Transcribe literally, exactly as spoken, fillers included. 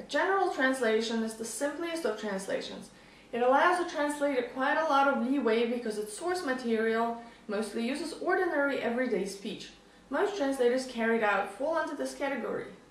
general translation is the simplest of translations. It allows the translator quite a lot of leeway because its source material mostly uses ordinary everyday speech. Most translators carried out fall under this category.